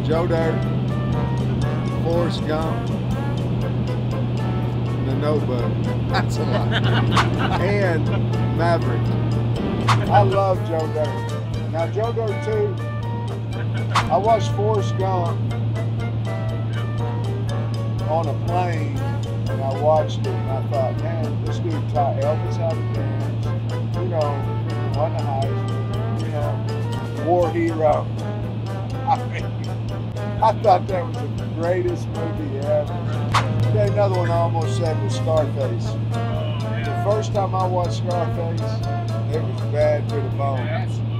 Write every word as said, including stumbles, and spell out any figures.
Joe Dirt, Forrest Gump, The Notebook. That's a lot. And Maverick. I love Joe Dirt. Now Joe Dirt too. I watched Forrest Gump on a plane, and I watched it, and I thought, man, this dude taught Elvis how to dance. You know, won the Heisman. You know, war hero. I mean, I thought that was the greatest movie ever. Okay, another one I almost said was Scarface. The first time I watched Scarface, it was bad to the bone.